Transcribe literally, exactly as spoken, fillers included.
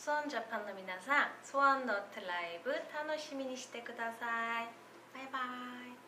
スワンジャパンの皆さん、スワンノットライブ楽しみにしてください。バイバイ。